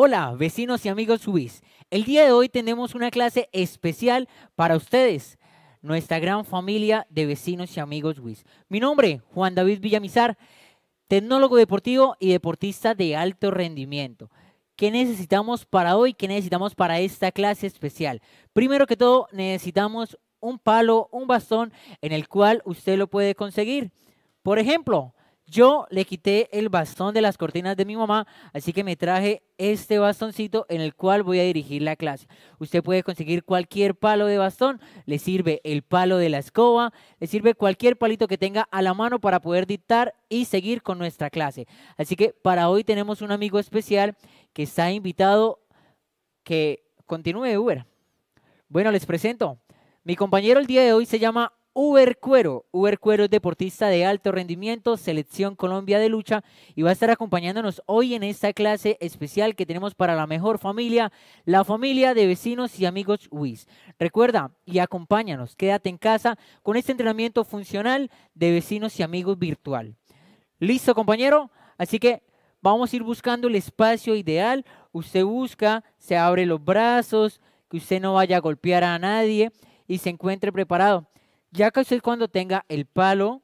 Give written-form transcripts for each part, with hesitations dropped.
Hola, vecinos y amigos WIS. El día de hoy tenemos una clase especial para ustedes, nuestra gran familia de vecinos y amigos WIS. Mi nombre, Juan David Villamizar, tecnólogo deportivo y deportista de alto rendimiento. ¿Qué necesitamos para hoy? ¿Qué necesitamos para esta clase especial? Primero que todo, necesitamos un palo, un bastón en el cual usted lo puede conseguir. Por ejemplo, yo le quité el bastón de las cortinas de mi mamá, así que me traje este bastoncito en el cual voy a dirigir la clase. Usted puede conseguir cualquier palo de bastón, le sirve el palo de la escoba, le sirve cualquier palito que tenga a la mano para poder dictar y seguir con nuestra clase. Así que para hoy tenemos un amigo especial que está invitado que continúe Uber. Bueno, les presento. Mi compañero el día de hoy se llama Uber Cuero. Uber Cuero es deportista de alto rendimiento, Selección Colombia de lucha, y va a estar acompañándonos hoy en esta clase especial que tenemos para la mejor familia, la familia de vecinos y amigos WIS. Recuerda y acompáñanos, quédate en casa con este entrenamiento funcional de vecinos y amigos virtual. ¿Listo, compañero? Así que vamos a ir buscando el espacio ideal. Usted busca, se abre los brazos, que usted no vaya a golpear a nadie y se encuentre preparado. Ya que usted cuando tenga el palo,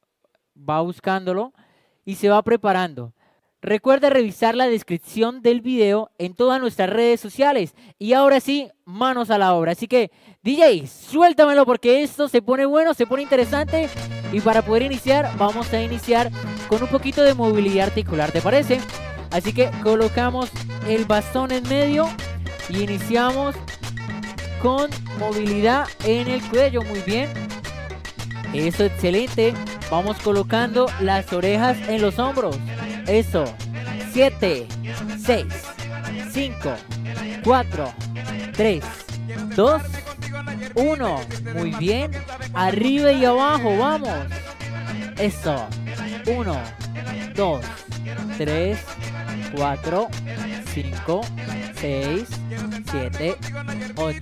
va buscándolo y se va preparando. Recuerda revisar la descripción del video en todas nuestras redes sociales. Y ahora sí, manos a la obra. Así que, DJ, suéltamelo porque esto se pone bueno, se pone interesante. Y para poder iniciar, vamos a iniciar con un poquito de movilidad articular, ¿te parece? Así que colocamos el bastón en medio y iniciamos con movilidad en el cuello. Muy bien. Eso, excelente. Vamos colocando las orejas en los hombros. Eso. 7, 6, 5, 4, 3, 2, 1. Muy bien. Arriba y abajo, vamos. Eso. 1, 2, 3, 4, 5, 6, 7, 8,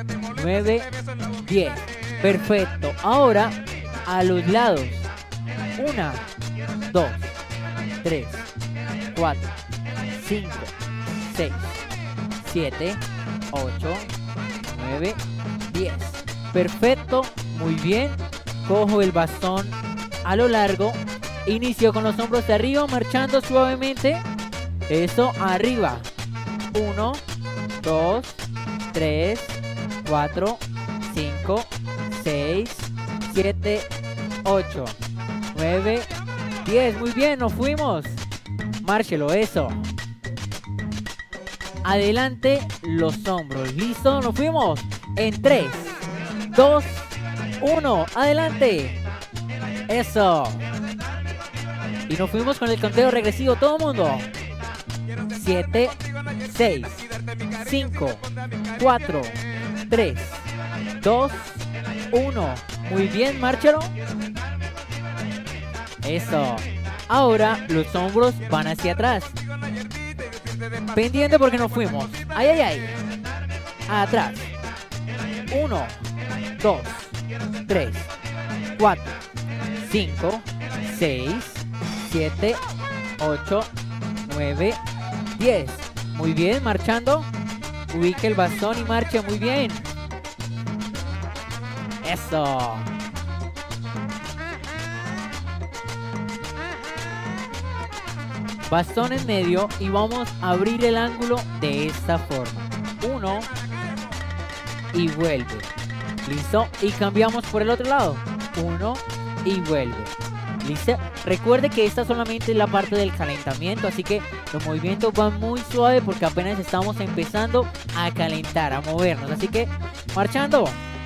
9, 10. Perfecto. Ahora a los lados. 1, 2, 3, 4, 5, 6, 7, 8, 9, 10. Perfecto. Muy bien. Cojo el bastón a lo largo. Inicio con los hombros de arriba, marchando suavemente. Eso, arriba. 1, 2, 3, 4, 5, 6, 7, 8, 9, 10. Muy bien, nos fuimos. Márchelo, eso. Adelante los hombros. ¿Listo? Nos fuimos. En 3, 2, 1. Adelante. Eso. Y nos fuimos con el conteo regresivo. Todo el mundo. 7, 6, 5, 4, 3, 2, 1. Muy bien, márchalo. Eso. Ahora los hombros van hacia atrás. Pendiente porque nos fuimos. Ay, ay, ay. Atrás. 1, 2, 3, 4, 5, 6, 7, 8, 9, 10. Muy bien, marchando. Ubique el bastón y marche. Muy bien. Eso. Bastón en medio y vamos a abrir el ángulo de esta forma. 1 y vuelve. ¿Listo? Y cambiamos por el otro lado. 1 y vuelve. ¿Listo? Recuerde que esta solamente es la parte del calentamiento, así que los movimientos van muy suave porque apenas estamos empezando a calentar, a movernos. Así que, marchando.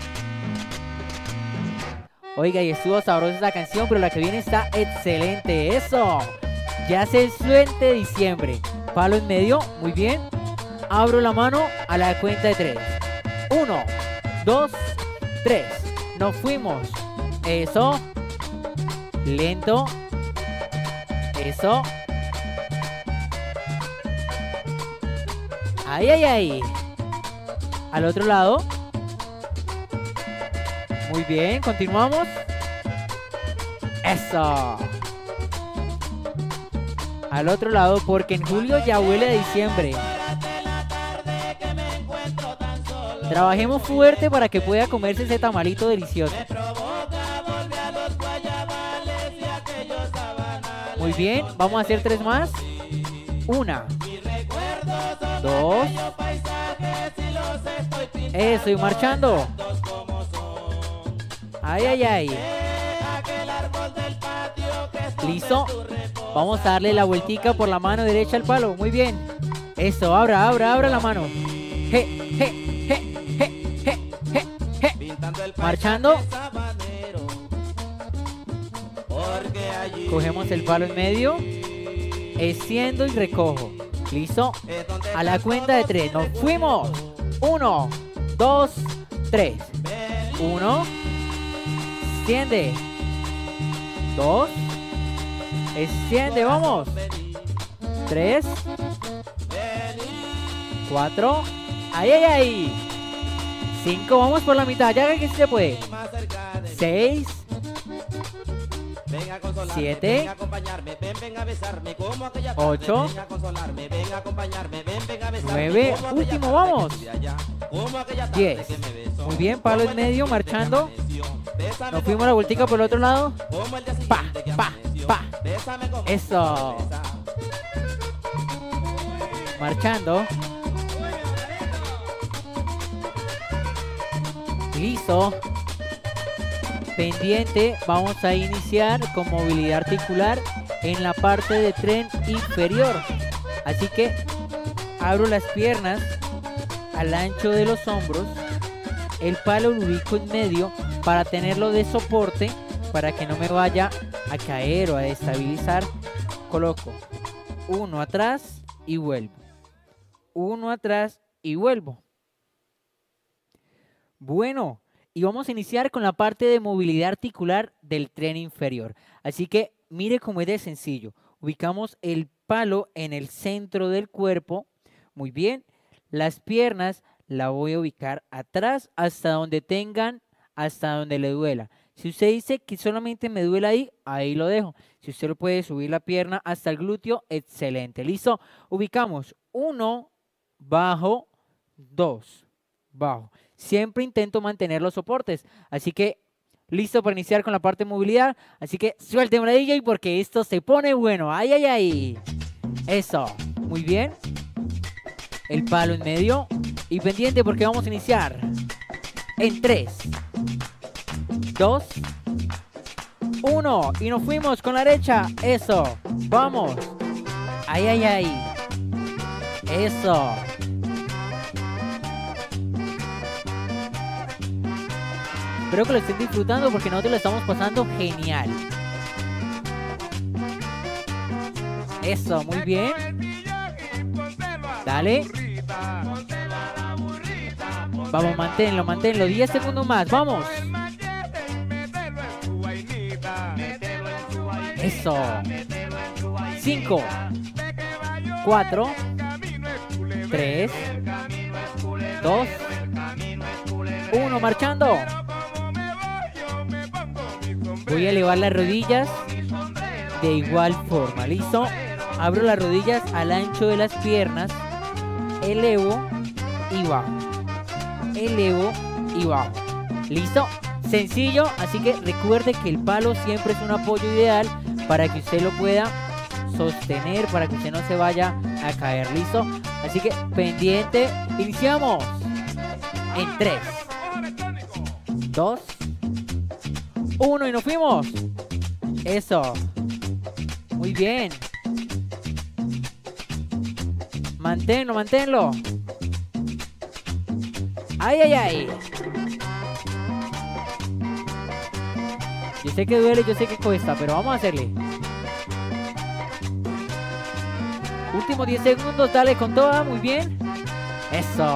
Oiga, y estuvo sabrosa esta canción, pero la que viene está excelente. ¡Eso! Ya se suelte diciembre. Palo en medio, muy bien. Abro la mano a la cuenta de 3. 1, 2, 3. Nos fuimos. Eso. Lento. Eso. Ay, ay, ay. Al otro lado. Muy bien, continuamos. Eso. Al otro lado, porque en julio ya huele a diciembre. Trabajemos fuerte para que pueda comerse ese tamalito delicioso. Muy bien, vamos a hacer 3 más. 1, 2. Eso, y marchando. Ay, ay, ay. Listo. Vamos a darle la vueltica por la mano derecha al palo. Muy bien. Eso, abra la mano. Marchando. Cogemos el palo en medio. Extiendo y recojo. Listo. A la cuenta de 3. Nos fuimos. 1, 2, 3. 1. Extiende. 2. Extiende, vamos. 3. 4. Ahí, ahí, ahí. 5, vamos por la mitad. Ya que se puede. 6. 7. 8. 9. Último, vamos. 10. Muy bien, palo en medio, marchando. Nos fuimos la vueltica por el otro lado. Pa, pa, pa. Eso. Marchando. Listo. Pendiente, vamos a iniciar con movilidad articular en la parte de tren inferior. Así que abro las piernas al ancho de los hombros. El palo lo ubico en medio para tenerlo de soporte, para que no me vaya a caer o a destabilizar. Coloco 1 atrás y vuelvo. 1 atrás y vuelvo. Bueno, y vamos a iniciar con la parte de movilidad articular del tren inferior. Así que mire cómo es de sencillo. Ubicamos el palo en el centro del cuerpo. Muy bien. Las piernas la voy a ubicar atrás hasta donde le duela. Si usted dice que solamente me duele ahí, ahí lo dejo. Si usted lo puede subir la pierna hasta el glúteo, excelente. ¿Listo? Ubicamos 1, bajo, 2, bajo. Siempre intento mantener los soportes. Así que, listo para iniciar con la parte de movilidad. Así que suélteme la DJ porque esto se pone bueno. ¡Ay, ay, ay! Eso. Muy bien. El palo en medio. Y pendiente porque vamos a iniciar. En 3, 2, 1. Y nos fuimos con la derecha. Eso. Vamos. ¡Ay, ay, ay! Eso. Espero que lo estén disfrutando porque nosotros lo estamos pasando genial. Eso, muy bien. Dale. Vamos, manténlo. 10 segundos más, vamos. Eso. 5, 4, 3, 2, 1, marchando. Voy a elevar las rodillas de igual forma, ¿listo? Abro las rodillas al ancho de las piernas, elevo y bajo, elevo y bajo. ¿Listo? Sencillo, así que recuerde que el palo siempre es un apoyo ideal para que usted lo pueda sostener, para que usted no se vaya a caer. ¿Listo? Así que pendiente, iniciamos en 3, 2, 1 y nos fuimos. Eso. Muy bien. Manténlo. Ay, ay, ay. Yo sé que duele, yo sé que cuesta, pero vamos a hacerle. Últimos 10 segundos, dale con toda, muy bien. Eso.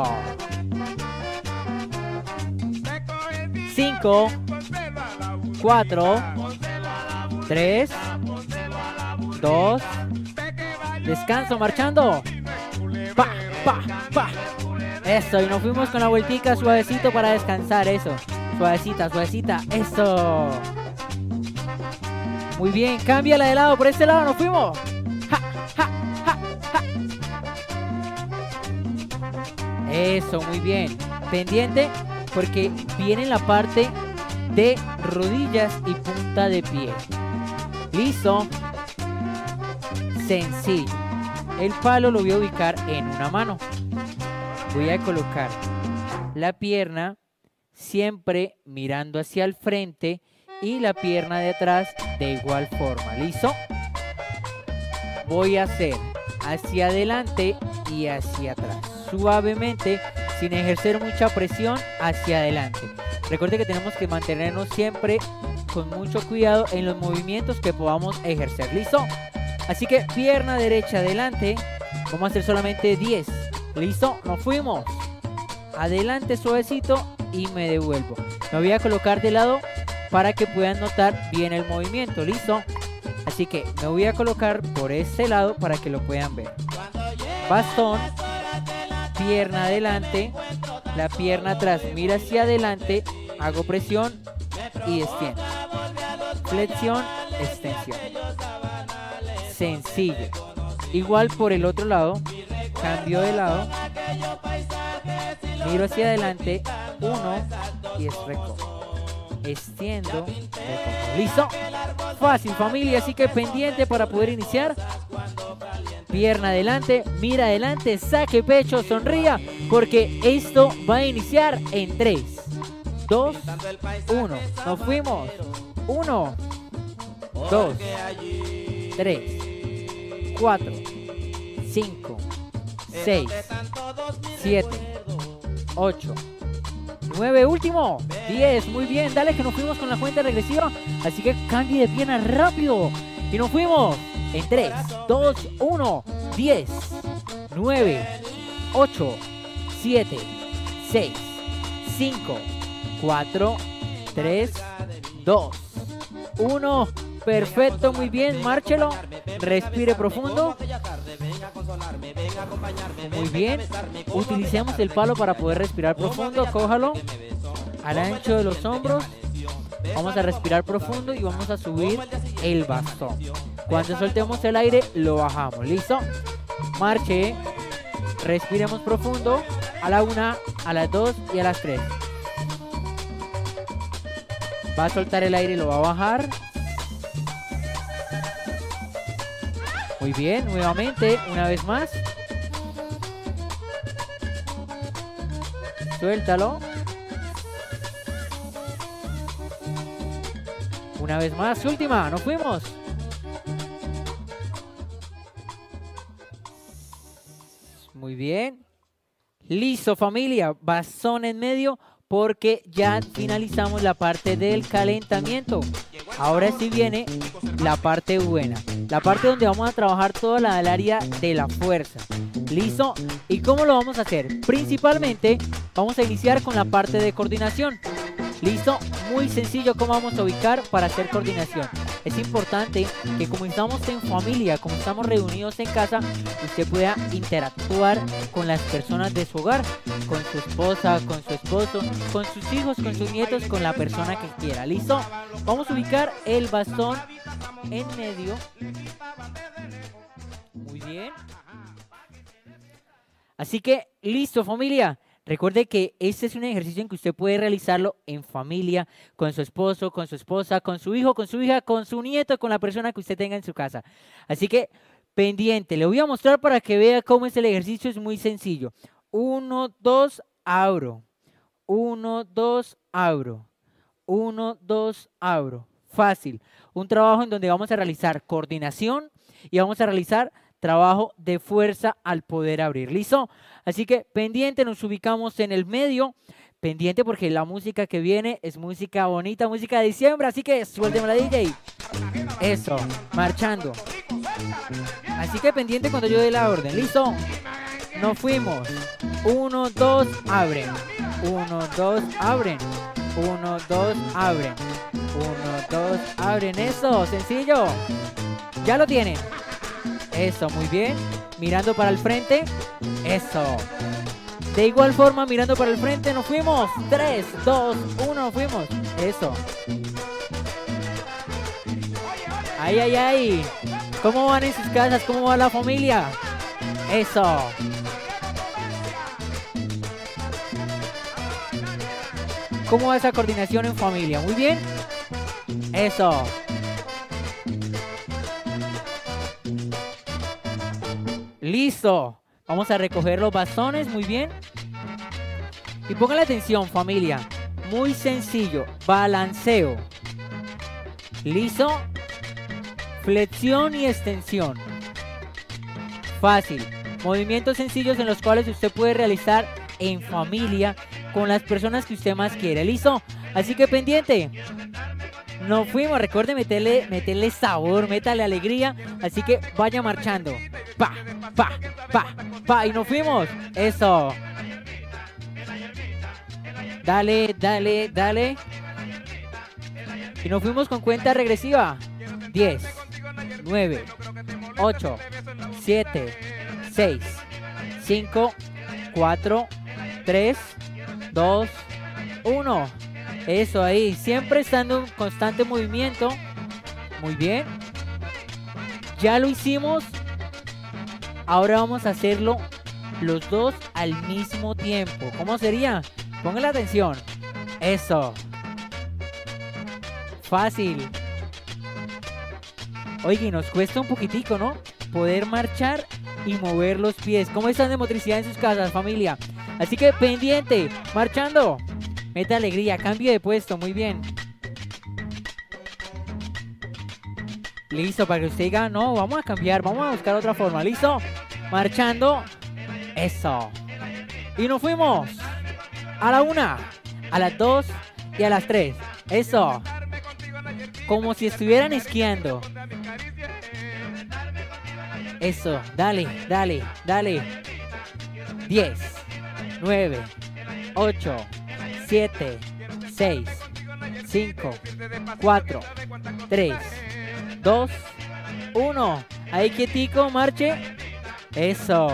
5, 4, 3, 2, descanso, marchando. Pa, pa, pa. Eso, y nos fuimos con la vueltica suavecito para descansar, eso. Suavecita, eso. Muy bien, cámbiala de lado, por este lado nos fuimos. Ja, ja, ja, ja. Eso, muy bien. pendiente porque viene en la parte de rodillas y punta de pie. Listo. Sencillo. El palo lo voy a ubicar en una mano. Voy a colocar la pierna siempre mirando hacia el frente y la pierna de atrás de igual forma. ¿Listo? Voy a hacer hacia adelante y hacia atrás. Suavemente, sin ejercer mucha presión, hacia adelante. Recuerde que tenemos que mantenernos siempre con mucho cuidado en los movimientos que podamos ejercer. ¿Listo? Así que pierna derecha adelante. Vamos a hacer solamente 10. ¿Listo? Nos fuimos. Adelante suavecito y me devuelvo. Me voy a colocar de lado para que puedan notar bien el movimiento. ¿Listo? Así que me voy a colocar por este lado para que lo puedan ver. Bastón, pierna adelante, la pierna atrás, mira hacia adelante, hago presión y extiendo. Flexión, extensión. Sencillo. Igual por el otro lado, cambio de lado, miro hacia adelante, 1 y recojo. Extiendo, recojo. ¿Listo? Fácil, familia, así que pendiente para poder iniciar. Pierna adelante, mira adelante, saque pecho, sonría, porque esto va a iniciar en 3, 2, 1. Nos fuimos. 1, 2, 3, 4, 5, 6, 7, 8, 9, último, 10, muy bien, dale que nos fuimos con la cuenta regresiva, así que cambie de pierna rápido, y nos fuimos, en 3, 2, 1, 10, 9, 8, 7, 6, 5, 4, 3, 2, 1, perfecto, muy bien, márchelo, respire profundo, muy bien, utilicemos el palo para poder respirar profundo, cójalo al ancho de los hombros, vamos a respirar profundo y vamos a subir el bastón, cuando soltemos el aire lo bajamos, ¿listo? Marche, respiremos profundo, a la 1, a las 2 y a las 3, va a soltar el aire y lo va a bajar. Muy bien, nuevamente, una vez más. Suéltalo. Una vez más, última, nos fuimos. Muy bien. Listo, familia, bastón en medio porque ya finalizamos la parte del calentamiento. Ahora sí viene la parte buena. La parte donde vamos a trabajar toda la del área de la fuerza. ¿Listo? ¿Y cómo lo vamos a hacer? Principalmente vamos a iniciar con la parte de coordinación. ¿Listo? Muy sencillo cómo vamos a ubicar para hacer coordinación. Es importante que como estamos en familia, como estamos reunidos en casa, usted pueda interactuar con las personas de su hogar, con su esposa, con su esposo, con sus hijos, con sus nietos, con la persona que quiera. ¿Listo? Vamos a ubicar el bastón en medio. Muy bien. Así que, listo, familia. Recuerde que este es un ejercicio en que usted puede realizarlo en familia, con su esposo, con su esposa, con su hijo, con su hija, con su nieto, con la persona que usted tenga en su casa. Así que, pendiente. Le voy a mostrar para que vea cómo es el ejercicio. Es muy sencillo. 1, 2, abro. 1, 2, abro. 1, 2, abro. Fácil. Un trabajo en donde vamos a realizar coordinación y vamos a realizar trabajo de fuerza al poder abrir. ¿Listo? Así que pendiente, nos ubicamos en el medio. Pendiente porque la música que viene es música bonita, música de diciembre. Así que suélteme la DJ. Eso, marchando. Así que pendiente cuando yo dé la orden. ¿Listo? Nos fuimos. 1, 2, abren. 1, 2, abren. 1, 2, abren. 1, 2, abren. Eso, sencillo. Ya lo tienen. Eso, muy bien. Mirando para el frente. Eso. De igual forma, mirando para el frente, nos fuimos. 3, 2, 1, nos fuimos. Eso. Ay, ay, ay. ¿Cómo van en sus casas? ¿Cómo va la familia? Eso. ¿Cómo va esa coordinación en familia? Muy bien. Eso. Listo. Vamos a recoger los bastones. Muy bien. Y pongan la atención, familia. Muy sencillo. Balanceo. Listo. Flexión y extensión. Fácil. Movimientos sencillos en los cuales usted puede realizar en familia con las personas que usted más quiere. ¿Listo? Así que pendiente. Nos fuimos. Recuerde meterle sabor, métale alegría. Así que vaya marchando. Pa, pa, pa, pa. Y nos fuimos. Eso. Dale, dale, dale. Y nos fuimos con cuenta regresiva. 10, 9, 8, 7, 6, 5, 4, 3, 2, 1. Eso ahí. Siempre estando en constante movimiento. Muy bien. Ya lo hicimos. Ahora vamos a hacerlo los dos al mismo tiempo. ¿Cómo sería? Pongan la atención. Eso. Fácil. Oye, nos cuesta un poquitico, ¿no? Poder marchar y mover los pies. ¿Cómo están de motricidad en sus casas, familia? Así que pendiente, marchando. Meta alegría, cambio de puesto, muy bien. Listo, para que usted diga, no, vamos a cambiar, vamos a buscar otra forma. ¿Listo? Marchando. Eso. Y nos fuimos. A la 1, a las 2 y a las 3. Eso. Como si estuvieran esquiando. Eso. Dale, dale, dale. 10, 9, 8, 7, 6, 5, 4, 3, 2, 1. Ahí quietico, marche. Eso.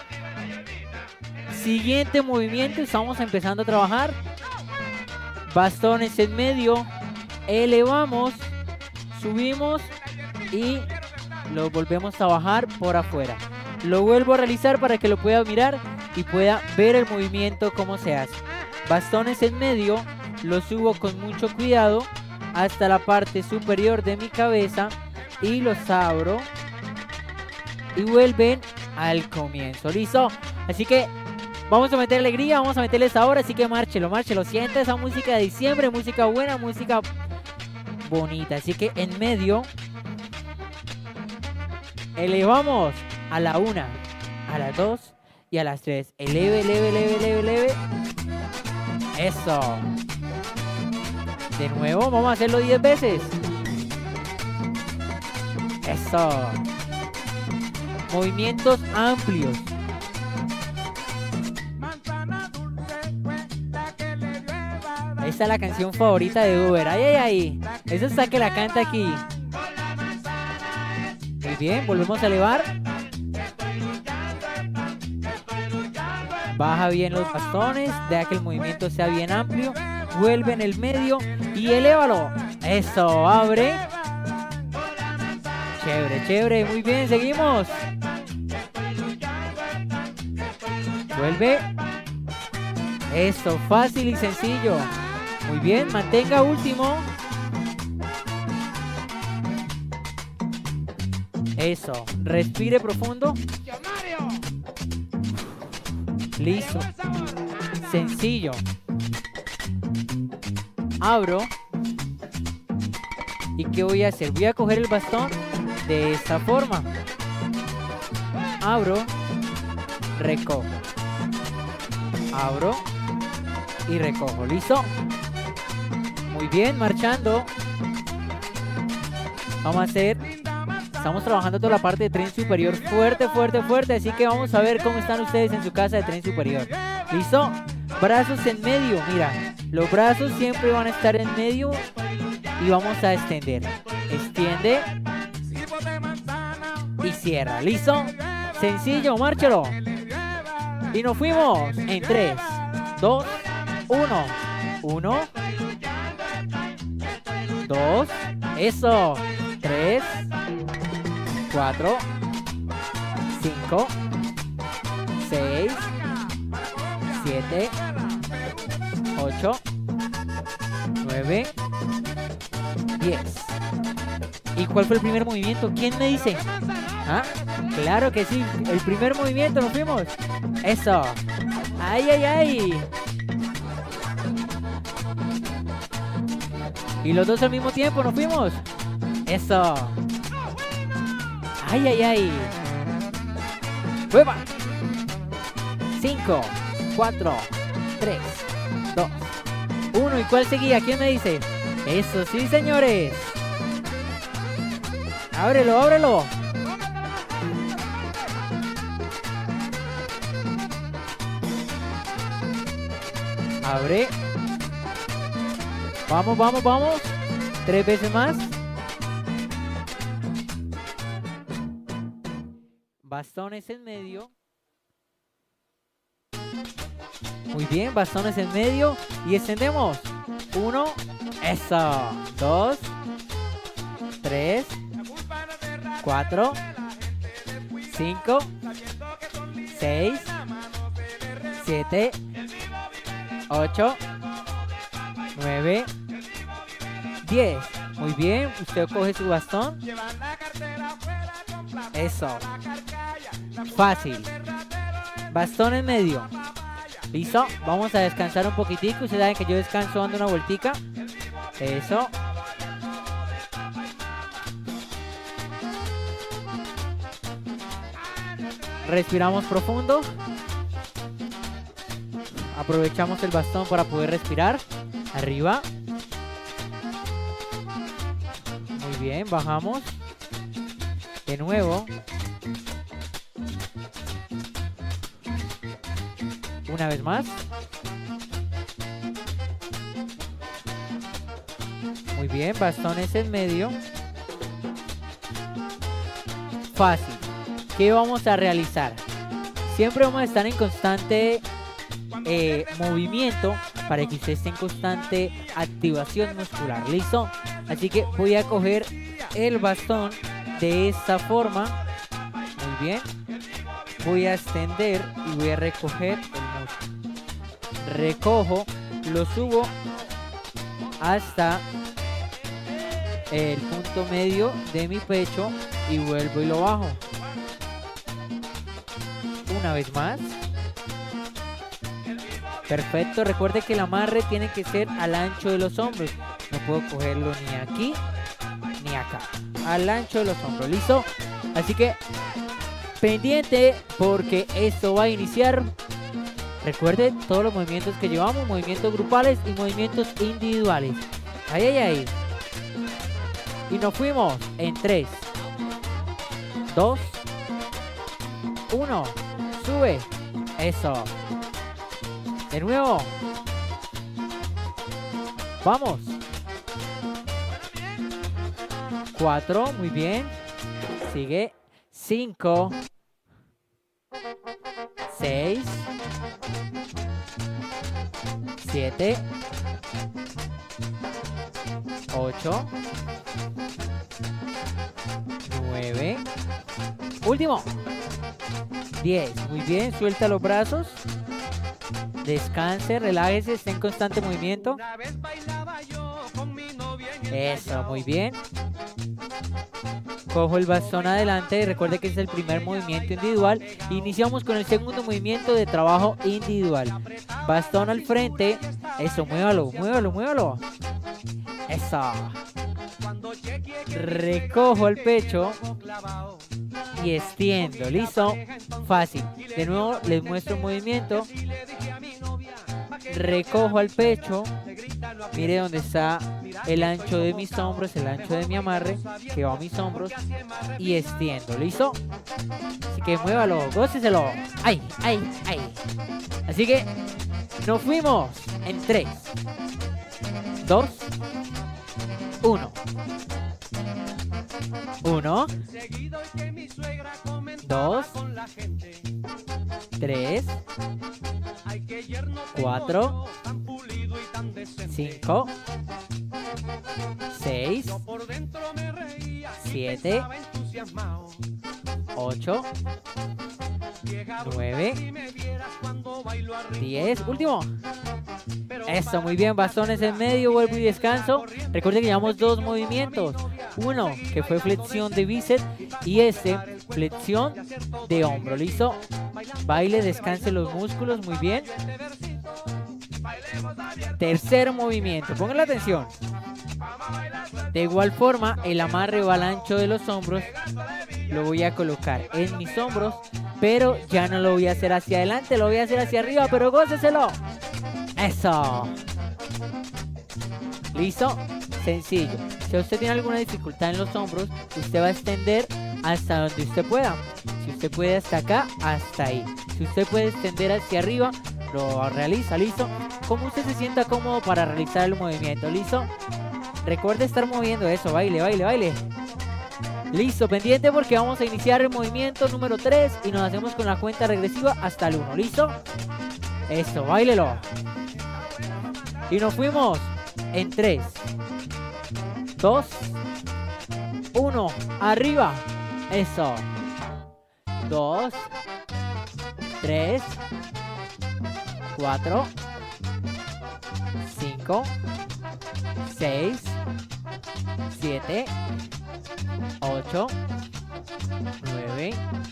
Siguiente movimiento, estamos empezando a trabajar. Bastones en medio. Elevamos, subimos y lo volvemos a bajar por afuera. Lo vuelvo a realizar para que lo pueda mirar y pueda ver el movimiento cómo se hace. Bastones en medio, lo subo con mucho cuidado hasta la parte superior de mi cabeza y los abro y vuelven al comienzo. ¿Listo? Así que vamos a meter alegría, vamos a meterle sabor, así que márchelo, márchelo. Sienta esa música de diciembre, música buena, música bonita. Así que en medio elevamos a la 1, a las 2 y a las 3. Eleve, eleve, eleve, eleve, eleve. Eso. De nuevo, vamos a hacerlo 10 veces. Eso. Movimientos amplios. Esta es la canción favorita de Uber. Ay, ay, ay. Esa está que la canta aquí. Muy bien, volvemos a elevar. Baja bien los bastones. Deja que el movimiento sea bien amplio. Vuelve en el medio y elévalo. Eso, abre. Chévere, chévere. Muy bien, seguimos. Vuelve. Eso, fácil y sencillo. Muy bien, mantenga último. Eso, respire profundo. Listo. Sencillo. Abro. ¿Y qué voy a hacer? Voy a coger el bastón de esta forma. Abro. Recojo. Abro. Y recojo. ¿Listo? Muy bien, marchando. Vamos a hacer. Estamos trabajando toda la parte de tren superior fuerte, fuerte, fuerte. Así que vamos a ver cómo están ustedes en su casa de tren superior. ¿Listo? Brazos en medio. Mira, los brazos siempre van a estar en medio. Y vamos a extender. Extiende. Y cierra. ¿Listo? Sencillo, márchalo. Y nos fuimos en 3, 2, 1. 1, 2, eso. 3, 4, 5, 6, 7, 8, 9, 10. ¿Y cuál fue el primer movimiento? ¿Quién me dice? ¿Ah? Claro que sí, el primer movimiento, nos fuimos. Eso. ¡Ay, ay, ay! Y los dos al mismo tiempo, nos fuimos. Eso. ¡Ay, ay, ay! ¡Hueva! 5, 4, 3, 2, 1. ¿Y cuál seguía? ¿Quién me dice? Eso sí, señores. Ábrelo, ábrelo. Abre. Vamos, vamos, vamos. 3 veces más. Bastones en medio. Muy bien, bastones en medio. Y extendemos. 1. Eso. 2. 3. 4. 5. 6. 7. 8. 9. 10. Muy bien. Usted coge su bastón. Eso. Fácil. Bastón en medio. Listo. Vamos a descansar un poquitico. Ustedes saben que yo descanso dando una vueltica. Eso. Respiramos profundo. Aprovechamos el bastón para poder respirar. Arriba. Muy bien, bajamos. De nuevo. Una vez más. Muy bien, bastones en medio. Fácil. ¿Qué vamos a realizar? Siempre vamos a estar en constante movimiento para que usted esté en constante activación muscular. ¿Listo? Así que voy a coger el bastón de esta forma. Muy bien. Voy a extender y voy a recoger el músculo. Recojo, lo subo hasta el punto medio de mi pecho y vuelvo y lo bajo. Una vez más. Perfecto. Recuerde que el amarre tiene que ser al ancho de los hombros. No puedo cogerlo ni aquí ni acá. Al ancho de los hombros. ¿Listo? Así que pendiente porque esto va a iniciar. Recuerde todos los movimientos que llevamos. Movimientos grupales y movimientos individuales. Ay, ay, ay. Y nos fuimos en 3, 2, 1. Sube. Eso. De nuevo. Vamos. 4. Muy bien. Sigue. 5. 6. 7. 8. 9. Último. 10. Muy bien. Suelta los brazos. Descanse, relájese, esté en constante movimiento. Eso, muy bien. Cojo el bastón adelante y recuerde que es el primer movimiento individual. Iniciamos con el segundo movimiento de trabajo individual. Bastón al frente. Eso, muévalo, muévalo, muévalo. Eso. Recojo el pecho y extiendo. ¿Listo? Fácil. De nuevo les muestro el movimiento. Recojo al pecho. Mire dónde está el ancho de mis hombros, el ancho de mi amarre que va a mis hombros y extiendo. ¿Listo? Así que muévalo, góceselo. ¡Ay, ay, ay! Así que nos fuimos en 3, 2, 1. 1, 2, 3, 4, 5, 6, 7, 8, 9, 10, último. Eso, muy bien, bastones en medio, vuelvo y descanso. Recuerden que llevamos 2 movimientos. Uno que fue flexión de bíceps y flexión de hombro. ¿Listo? Baile, descanse los músculos, muy bien. Tercer movimiento, pongan la atención. De igual forma, el amarre o al ancho de los hombros lo voy a colocar en mis hombros, pero ya no lo voy a hacer hacia adelante, lo voy a hacer hacia arriba, pero góceselo. Eso. ¿Listo? Sencillo. Si usted tiene alguna dificultad en los hombros, usted va a extender hasta donde usted pueda. Si usted puede hasta acá, hasta ahí. Si usted puede extender hacia arriba, lo realiza. ¿Listo? Como usted se sienta cómodo para realizar el movimiento. ¿Listo? Recuerde estar moviendo eso. Baile, baile, baile. Listo, pendiente porque vamos a iniciar el movimiento número 3 y nos hacemos con la cuenta regresiva hasta el 1. ¿Listo? Eso, báilelo. Y nos fuimos en 3, 2, 1. Arriba. Eso. 2, 3, 4, 5, 6, 7, 8, 9,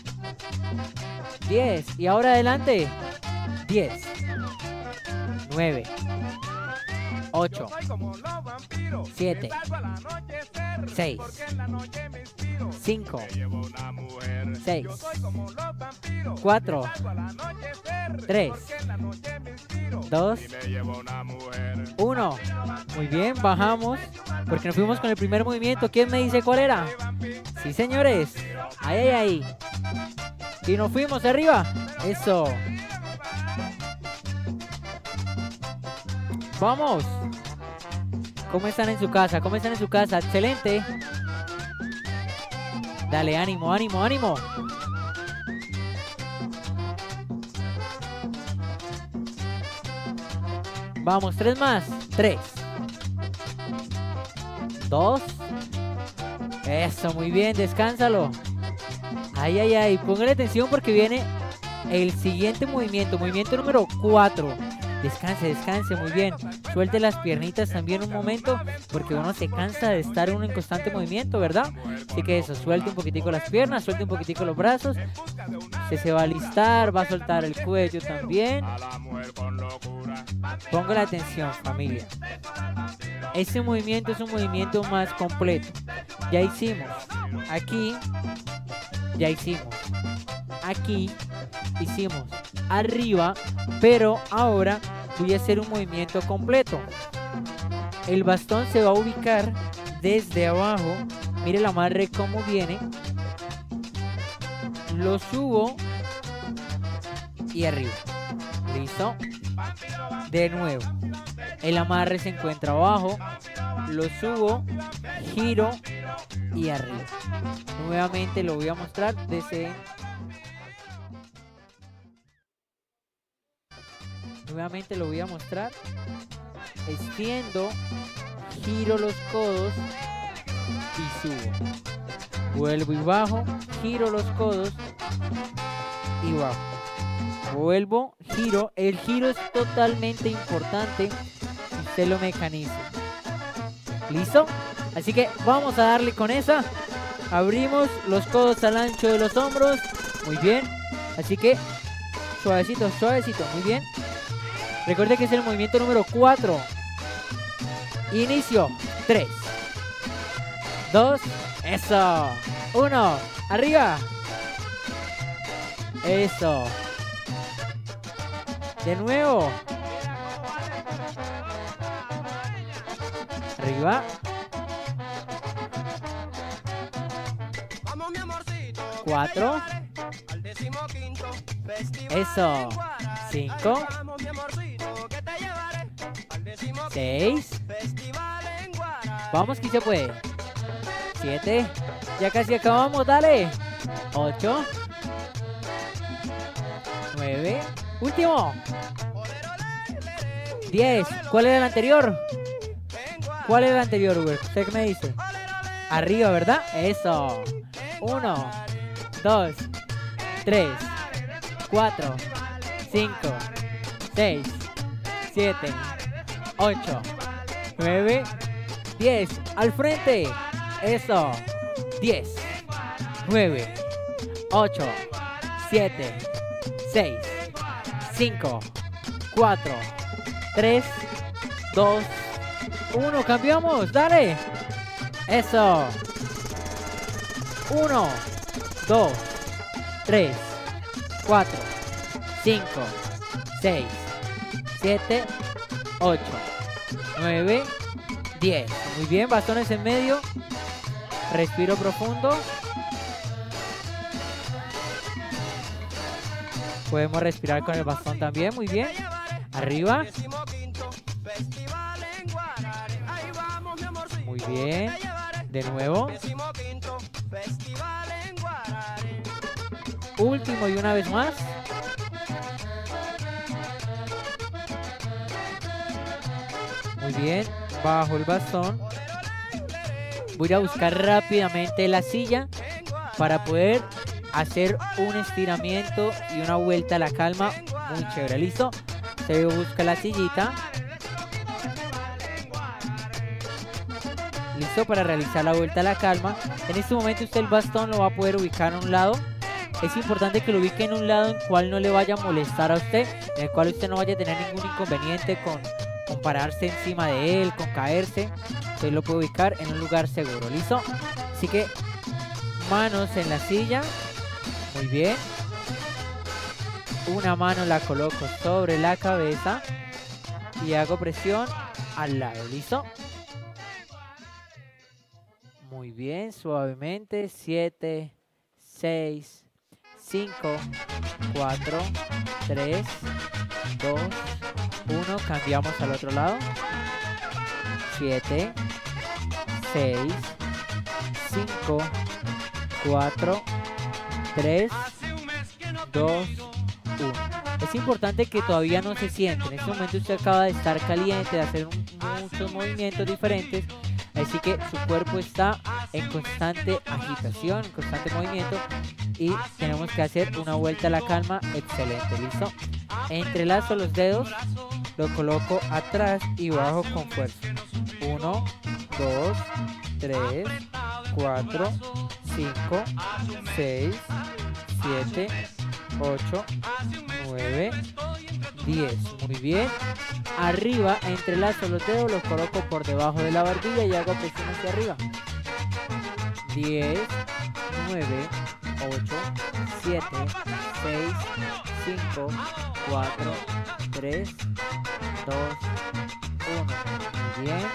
10. Y ahora adelante. 10, 9, 8, 7, 6, 5, 6, 4, 3, 2, 1. Muy bien, bajamos porque nos fuimos con el primer movimiento. ¿Quién me dice cuál era? Sí, señores. Ahí, ahí, ahí. Y nos fuimos arriba. Eso. Vamos. ¿Cómo están en su casa? ¿Cómo están en su casa? Excelente. Dale, ánimo, ánimo, ánimo. Vamos, 3 más. 3, 2. Eso, muy bien, descánsalo. Ay, ay, ay. Póngale atención porque viene el siguiente movimiento. Movimiento número 4. Descanse, descanse, muy bien. Suelte las piernitas también un momento, porque uno se cansa de estar en un constante movimiento, ¿verdad? Así que eso, suelte un poquitico las piernas, suelte un poquitico los brazos. Se va a alistar, va a soltar el cuello también. Ponga la atención, familia. Este movimiento es un movimiento más completo. Ya hicimos aquí, ya hicimos aquí, hicimos arriba, pero ahora voy a hacer un movimiento completo. El bastón se va a ubicar desde abajo. Mire el amarre cómo viene. Lo subo y arriba. ¿Listo? De nuevo. El amarre se encuentra abajo. Lo subo, giro y arriba. Nuevamente lo voy a mostrar desde... Nuevamente lo voy a mostrar. Extiendo, giro los codos y subo. Vuelvo y bajo, giro los codos y bajo. Vuelvo, giro. El giro es totalmente importante si usted lo mecaniza. ¿Listo? Así que vamos a darle con esa. Abrimos los codos al ancho de los hombros. Muy bien. Así que suavecito, suavecito. Muy bien. Recuerde que es el movimiento número 4. Inicio. 3, 2, eso. 1, arriba. Eso. De nuevo. Arriba. Vamos, mi amorcito. 4. Al 15º festival. Eso. 5. Vamos, mi amorcito, que te llevaré al 15º 6. festival en Guara. Vamos que se puede. 7. Ya casi acabamos, dale. 8. 9. Último. 10. ¿Cuál era el anterior? ¿Cuál era el anterior, Uber? ¿Usted qué me dice? Arriba, ¿verdad? Eso. 1, 2, 3, 4, 5, 6, 7, 8, 9, 10. Al frente. Eso. 10, 9, 8, 7, 6, 5, 4, 3, 2, 1. Cambiamos. Dale. Eso. 1, 2, 3, 4, 5, 6, 7, 8, 9, 10. Muy bien, bastones en medio. Respiro profundo. Podemos respirar con el bastón también, muy bien. Arriba. Muy bien. De nuevo. Último y una vez más. Muy bien. Bajo el bastón. Voy a buscar rápidamente la silla para poder hacer un estiramiento y una vuelta a la calma muy chévere. ¿Listo? Se busca la sillita. Listo para realizar la vuelta a la calma. En este momento usted el bastón lo va a poder ubicar a un lado. Es importante que lo ubique en un lado en cual no le vaya a molestar a usted, en el cual usted no vaya a tener ningún inconveniente con pararse encima de él, con caerse. Usted lo puede ubicar en un lugar seguro. ¿Listo? Así que manos en la silla. Muy bien. Una mano la coloco sobre la cabeza y hago presión al lado. ¿Listo? Muy bien, suavemente. 7, 6, 5, 4, 3, 2, 1. Cambiamos al otro lado. 7, 6, 5, 4, 3, 2, 1. Es importante que todavía no se siente. En este momento usted acaba de estar caliente, de hacer muchos movimientos diferentes. Así que su cuerpo está en constante agitación, en constante movimiento. Y tenemos que hacer una vuelta a la calma. Excelente, ¿listo? Entrelazo los dedos, lo coloco atrás y bajo con fuerza. 1, 2, 3, 4, 5, 6, 7, 8, 9, 10. Muy bien. Arriba entrelazo los dedos, los coloco por debajo de la barbilla y hago presión hacia arriba. 10, 9, 8, 7, 6, 5, 4, 3, 2, 1. Muy bien.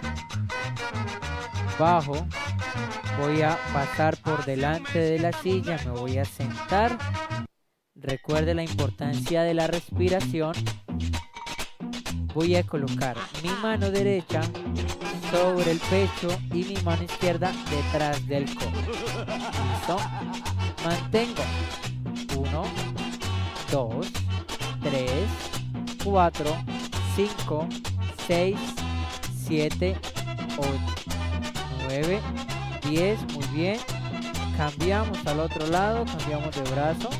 Bajo. Voy a pasar por delante de la silla, me voy a sentar. Recuerde la importancia de la respiración. Voy a colocar mi mano derecha sobre el pecho y mi mano izquierda detrás del codo. ¿Listo? Mantengo. 1, 2, 3, 4, 5, 6, 7, 8, 9, 10. Muy bien. Cambiamos al otro lado, cambiamos de brazo.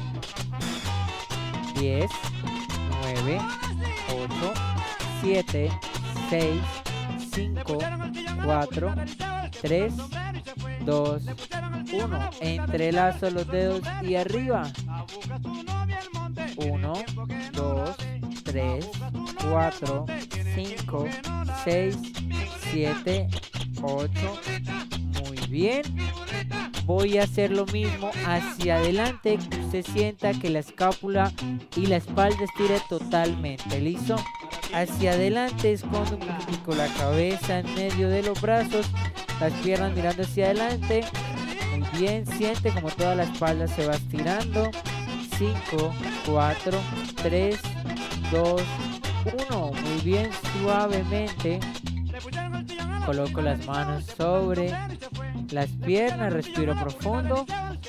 10, 9, 8, 7, 6, 5, 4, 3, 2, 1. Entrelazo los dedos y arriba. 1, 2, 3, 4, 5, 6, 7, 8. Muy bien. Voy a hacer lo mismo hacia adelante, que usted sienta que la escápula y la espalda estire totalmente. ¿Listo? Hacia adelante, escondo un poquitico la cabeza en medio de los brazos, las piernas mirando hacia adelante. Muy bien, siente como toda la espalda se va estirando. 5, 4, 3, 2, 1. Muy bien, suavemente coloco las manos sobre las piernas, respiro profundo,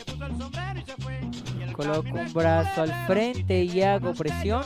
coloco un brazo al frente y hago presión.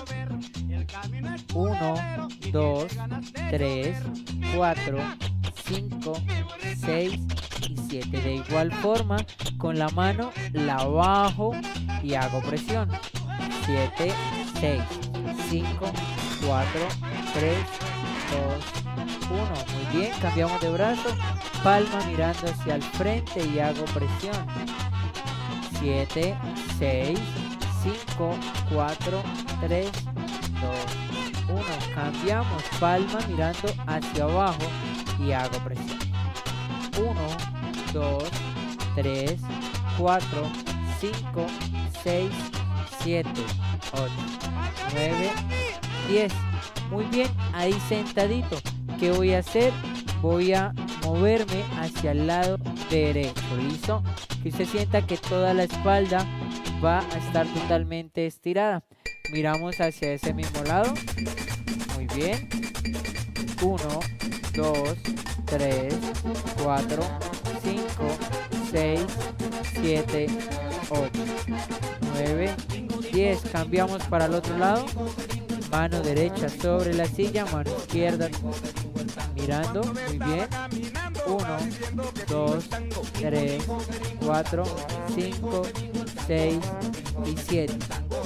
1, 2, 3, 4, 5, 6 y 7. De igual forma, con la mano la bajo y hago presión. 7, 6, 5, 4, 3, 2, 1. Muy bien, cambiamos de brazo, palma mirando hacia el frente y hago presión. 7, 6, 5, 4, 3, 2, 1. Cambiamos, palma mirando hacia abajo y hago presión. 1, 2, 3, 4, 5, 6, 7, 8, 9, 10. Muy bien, ahí sentadito. ¿Qué voy a hacer? Voy a moverme hacia el lado derecho. ¿Listo? Que usted sienta que toda la espalda va a estar totalmente estirada. Miramos hacia ese mismo lado. Muy bien. 1, 2, 3, 4, 5, 6, 7, 8, 9, 10. Cambiamos para el otro lado. Mano derecha sobre la silla, mano izquierda mirando. Muy bien. 1, 2, 3, 4, 5, 6 y 7.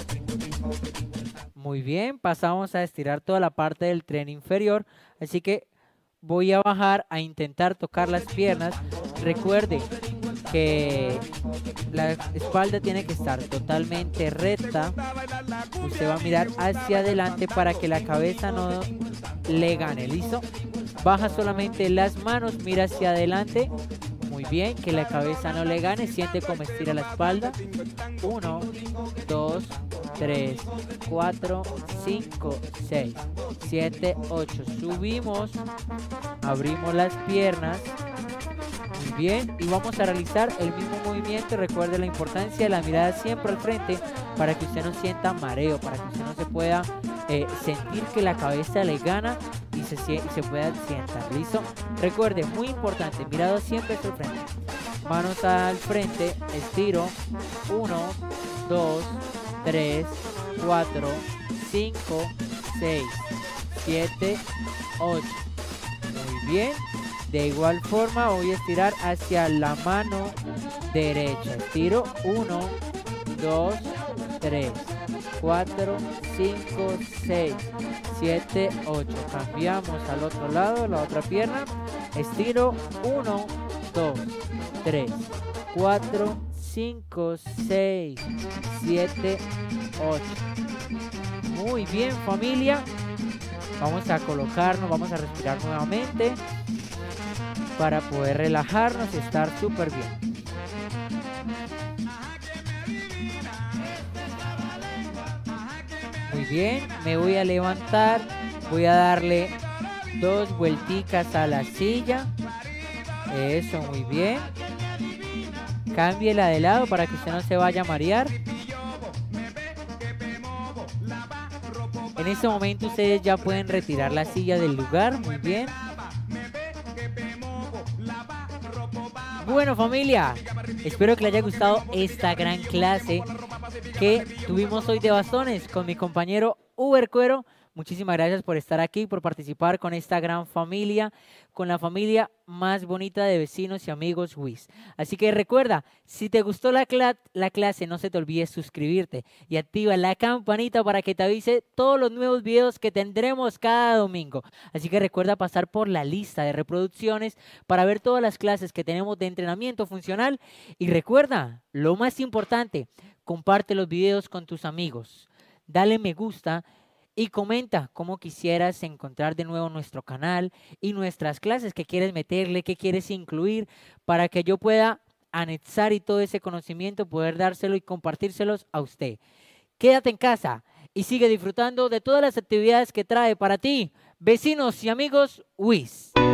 Muy bien, pasamos a estirar toda la parte del tren inferior. Así que voy a bajar a intentar tocar las piernas. Recuerde que la espalda tiene que estar totalmente recta. Usted va a mirar hacia adelante para que la cabeza no le gane. ¿Listo? Baja solamente las manos, mira hacia adelante. Muy bien, que la cabeza no le gane. Siente cómo estira la espalda. 1, 2, 3, 4, 5, 6, 7, 8. Subimos, abrimos las piernas. Muy bien, y vamos a realizar el mismo movimiento. Recuerde la importancia de la mirada siempre al frente para que usted no sienta mareo, para que usted no se pueda sentir que la cabeza le gana y se pueda sentar. ¿Listo? Recuerde, muy importante, mirada siempre hacia el frente. Manos al frente, estiro. 1, 2, 3, 4, 5, 6, 7, 8. Muy bien. De igual forma voy a estirar hacia la mano derecha. Estiro. 1, 2, 3, 4, 5, 6, 7, 8. Cambiamos al otro lado, la otra pierna. Estiro. 1, 2, 3, 4, 5, 6, 7, 8. Muy bien, familia. Vamos a colocarnos, vamos a respirar nuevamente para poder relajarnos y estar súper bien. Muy bien, me voy a levantar, voy a darle 2 vuelticas a la silla. Eso, muy bien. Cámbiela de lado para que usted no se vaya a marear. En este momento ustedes ya pueden retirar la silla del lugar. Muy bien. Bueno, familia, espero que les haya gustado esta gran clase que tuvimos hoy de bastones con mi compañero Uber Cuero. Muchísimas gracias por estar aquí, por participar con esta gran familia, con la familia más bonita de vecinos y amigos WIS. Así que recuerda, si te gustó la clase, no se te olvide suscribirte y activa la campanita para que te avise todos los nuevos videos que tendremos cada domingo. Así que recuerda pasar por la lista de reproducciones para ver todas las clases que tenemos de entrenamiento funcional. Y recuerda, lo más importante, comparte los videos con tus amigos. Dale me gusta y comenta cómo quisieras encontrar de nuevo nuestro canal y nuestras clases que quieres meterle, que quieres incluir, para que yo pueda anexar y todo ese conocimiento, poder dárselo y compartírselos a usted. Quédate en casa y sigue disfrutando de todas las actividades que trae para ti, vecinos y amigos WIS.